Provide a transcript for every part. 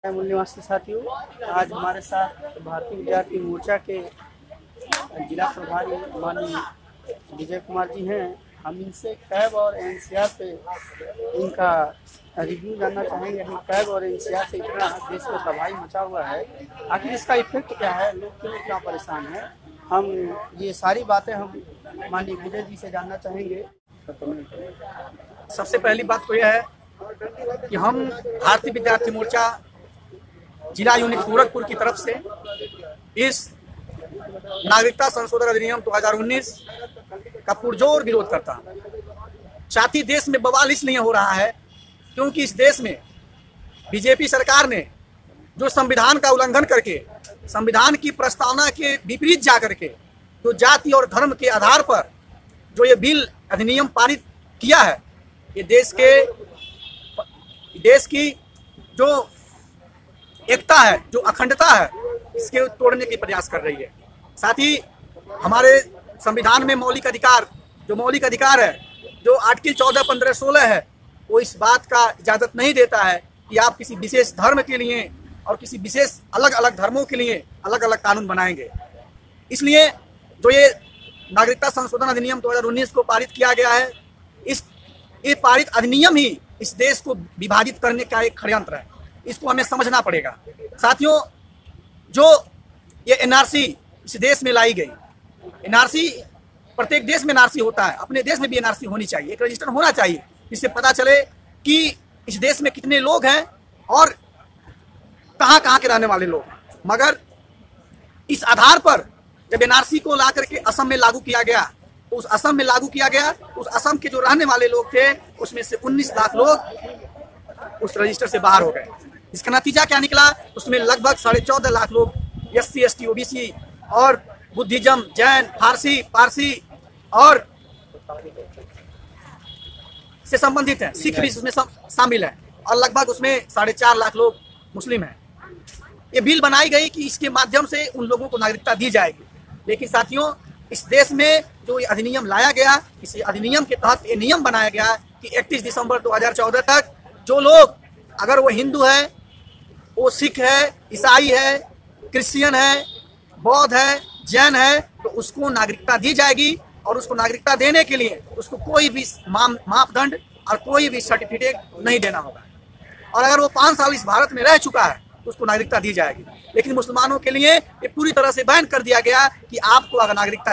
मूल निवासी साथियों, आज हमारे साथ भारतीय विद्यार्थी मोर्चा के जिला प्रभारी माननीय विजय कुमार जी हैं। हम इनसे कैब और एनसीआर पे इनका रिव्यू जानना चाहेंगे। हम कैब और एनसीआर से इतना देश में तबाही मचा हुआ है, आखिर इसका इफेक्ट क्या है, लोग क्यों इतना परेशान हैं। हम ये सारी बातें हम माननीय विजय जी से जानना चाहेंगे। सबसे पहली बात तो यह है कि हम भारतीय विद्यार्थी मोर्चा जिला यूनिट गोरखपुर की तरफ से इस नागरिकता संशोधन अधिनियम 2019 का पुरजोर विरोध करता है। साथ ही देश में बवाल इसलिए हो रहा है क्योंकि इस देश में बीजेपी सरकार ने जो संविधान का उल्लंघन करके संविधान की प्रस्तावना के विपरीत जा करके जो जाति और धर्म के आधार पर जो ये बिल अधिनियम पारित किया है, ये देश की जो एकता है, जो अखंडता है, इसके तोड़ने की प्रयास कर रही है। साथ ही हमारे संविधान में मौलिक अधिकार है, जो आर्टिकल 14, 15, 16 है, वो इस बात का इजाज़त नहीं देता है कि आप किसी विशेष धर्म के लिए और किसी विशेष अलग अलग धर्मों के लिए अलग अलग कानून बनाएंगे। इसलिए जो ये नागरिकता संशोधन अधिनियम 2019 को पारित किया गया है, ये पारित अधिनियम ही इस देश को विभाजित करने का एक षड्यंत्र है। इसको हमें समझना पड़ेगा। साथियों, जो ये एनआरसी इस देश में लाई गई, एनआरसी प्रत्येक देश में एनआरसी होता है, अपने देश में भी एनआरसी होनी चाहिए, एक रजिस्टर होना चाहिए, जिससे पता चले कि इस देश में कितने लोग हैं और कहाँ कहाँ के रहने वाले लोग हैं। मगर इस आधार पर जब एनआरसी को ला करके असम में लागू किया गया, तो उस असम में लागू किया गया, उस असम के जो रहने वाले लोग थे उसमें से 19 लाख लोग उस रजिस्टर से बाहर हो गए। इसका नतीजा क्या निकला? उसमें लगभग 14.5 लाख लोग SC, ST, OBC और बुद्धिज्म, जैन, पारसी और से संबंधित हैं, सिख भी उसमें शामिल है, और लगभग उसमें 4.5 लाख लोग मुस्लिम हैं। ये बिल बनाई गई कि इसके माध्यम से उन लोगों को नागरिकता दी जाएगी। लेकिन साथियों, इस देश में जो ये अधिनियम लाया गया, इस अधिनियम के तहत ये नियम बनाया गया कि 31 दिसंबर 2014 तक जो लोग, अगर वो हिंदू है, वो सिख है, ईसाई है, क्रिश्चियन है, बौद्ध है, जैन है, तो उसको नागरिकता दी जाएगी। और उसको नागरिकता देने के लिए उसको कोई भी मापदंड और कोई भी सर्टिफिकेट नहीं देना होगा। और अगर वो 5 साल इस भारत में रह चुका है तो उसको नागरिकता दी जाएगी। लेकिन मुसलमानों के लिए ये पूरी तरह से बैन कर दिया गया कि आपको अगर नागरिकता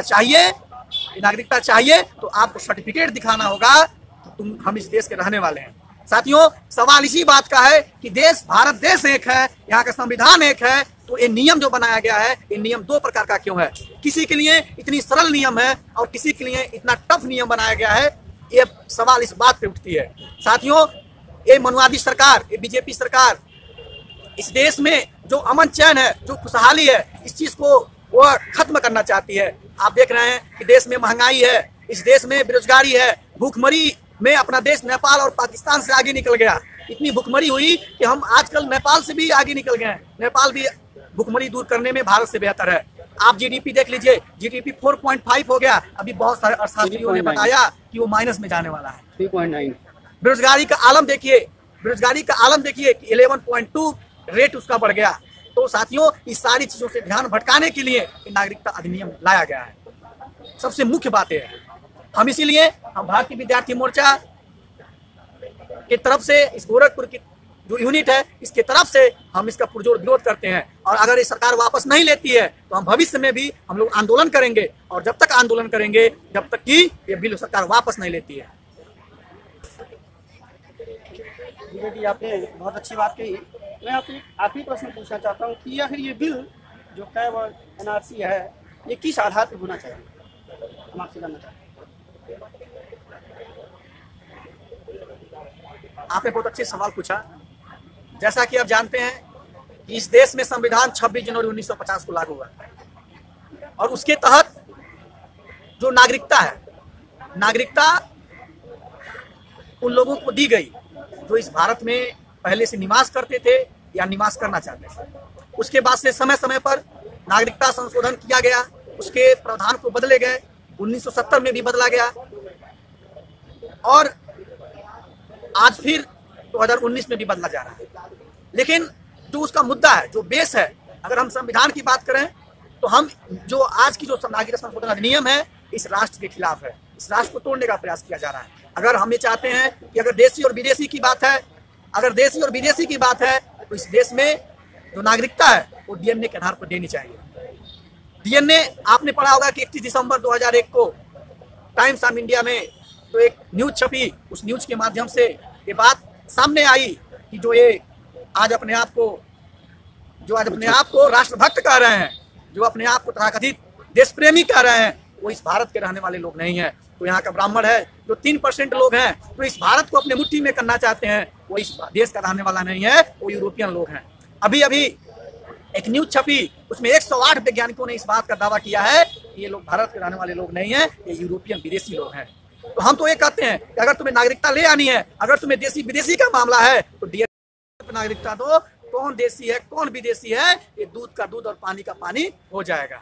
चाहिए तो आपको सर्टिफिकेट दिखाना होगा कि हम इस देश के रहने वाले हैं। साथियों, सवाल इसी बात का है कि भारत देश एक है, यहाँ का संविधान एक है, तो ये नियम जो बनाया गया है, ये नियम 2 प्रकार का क्यों है? किसी के लिए इतनी सरल नियम है और किसी के लिए इतना टफ नियम बनाया गया है, ये सवाल इस बात पे उठती है। साथियों, ये मनुवादी सरकार, ये बीजेपी सरकार इस देश में जो अमन चैन है, जो खुशहाली है, इस चीज को वो खत्म करना चाहती है। आप देख रहे हैं कि देश में महंगाई है, इस देश में बेरोजगारी है, भूखमरी में अपना देश नेपाल और पाकिस्तान से आगे निकल गया। इतनी भूखमरी हुई कि हम आजकल नेपाल से भी आगे निकल गए हैं। नेपाल भी भूखमरी दूर करने में भारत से बेहतर है। आप GDP देख लीजिए, GDP 4.5 हो गया। अभी बहुत सारे अर्थशास्त्रियों ने बताया कि वो माइनस में जाने वाला है। 3.9। बेरोजगारी का आलम देखिए कि 11.2 रेट उसका बढ़ गया। तो साथियों, इस सारी चीजों से ध्यान भटकाने के लिए नागरिकता अधिनियम लाया गया है। सबसे मुख्य बात है, हम इसीलिए हम भारतीय विद्यार्थी मोर्चा की तरफ से इस गोरखपुर की जो यूनिट है, इसके तरफ से हम इसका पुरजोर विरोध करते हैं। और अगर ये सरकार वापस नहीं लेती है तो हम भविष्य में भी हम लोग आंदोलन करेंगे, और जब तक आंदोलन करेंगे जब तक कि ये बिल सरकार वापस नहीं लेती है। जी, आपने बहुत अच्छी बात कही। मैं आपसे आखिरी प्रश्न पूछना चाहता हूँ कि आखिर ये बिल जो कैब और एनआरसी है, ये किस आधार पर होना चाहिए? हम आपसे जानना चाहते हैं। आपने बहुत अच्छे सवाल पूछा। जैसा कि आप जानते हैं कि इस देश में संविधान 26 जनवरी 1950 को लागू हुआ और उसके तहत जो नागरिकता है, नागरिकता उन लोगों को दी गई जो इस भारत में पहले से निवास करते थे या निवास करना चाहते थे। उसके बाद से समय समय पर नागरिकता संशोधन किया गया, उसके प्रावधान को बदले गए। 1970 में भी बदला गया और आज फिर 2019 में भी बदला जा रहा है। लेकिन जो उसका मुद्दा है, जो बेस है, अगर हम संविधान की बात करें तो हम जो आज की जो नागरिकता संशोधन अधिनियम है इस राष्ट्र के खिलाफ है। इस राष्ट्र को तोड़ने का प्रयास किया जा रहा है। अगर हम ये चाहते हैं कि अगर देशी और विदेशी की बात है, अगर देशी और विदेशी की बात है तो इस देश में जो नागरिकता है वो डीएनए के आधार पर देनी चाहिए। डीएनए आपने पढ़ा होगा कि 31 दिसंबर 2001 को टाइम्स ऑफ इंडिया में तो एक न्यूज छपी, उस न्यूज के माध्यम से ये बात सामने आई कि जो ये आज अपने आप को राष्ट्रभक्त कह रहे हैं, जो अपने आप को तथाकथित देश प्रेमी कह रहे हैं, वो इस भारत के रहने वाले लोग नहीं हैं। तो यहाँ का ब्राह्मण है जो 3% लोग हैं, तो इस भारत को अपने मुट्ठी में करना चाहते हैं, वो इस देश का रहने वाला नहीं है, वो यूरोपियन लोग हैं। अभी अभी एक न्यूज छपी, उसमें 108 वैज्ञानिकों ने इस बात का दावा किया है कि ये लोग भारत के रहने वाले लोग नहीं हैं, ये यूरोपियन विदेशी लोग हैं। तो हम तो ये कहते हैं कि अगर तुम्हें नागरिकता ले आनी है, अगर तुम्हें देशी विदेशी का मामला है तो डीएनए नागरिकता दो। कौन देशी है कौन विदेशी है, ये दूध का दूध और पानी का पानी हो जाएगा।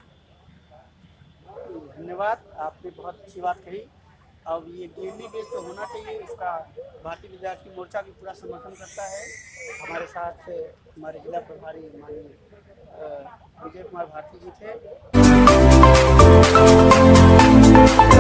धन्यवाद, आपने बहुत अच्छी बात कही। अब ये डीएनए बेस तो होना चाहिए, इसका भारतीय विद्यार्थी मोर्चा भी पूरा समर्थन करता है। हमारे साथ हमारे जिला प्रभारी माननीय विजय कुमार भारती जी थे।